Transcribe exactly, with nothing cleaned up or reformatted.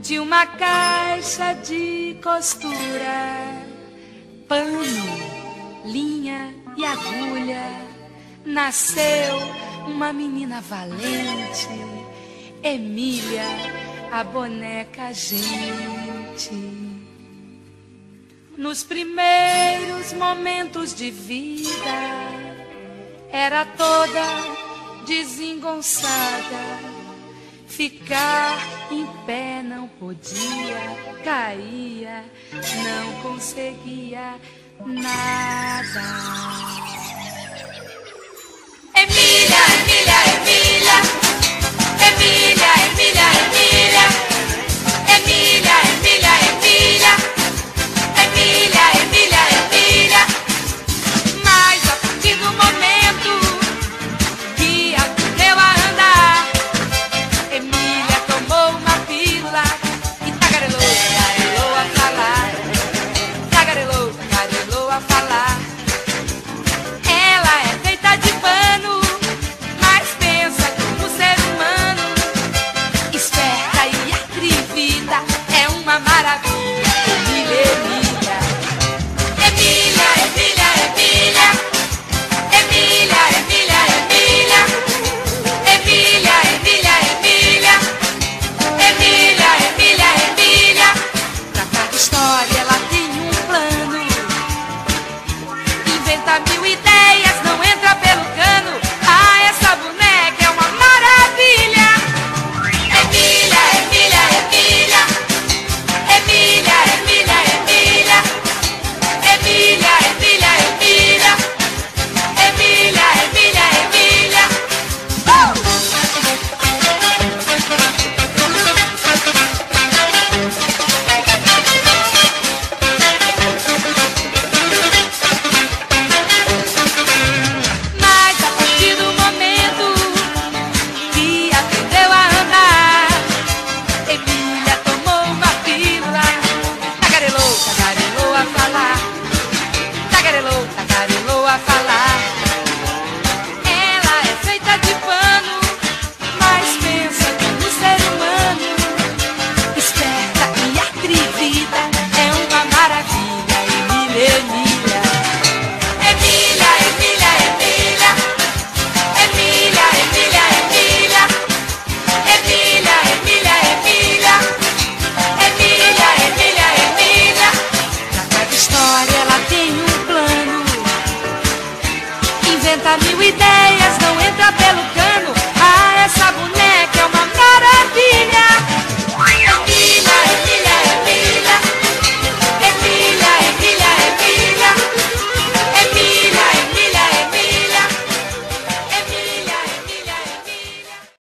de uma caixa de costura, pano, linha e agulha, nasceu uma menina valente, Emília, a boneca gente. Nos primeiros momentos de vida, era toda desengonçada, ficar em pé não podia, caía, não conseguia nada.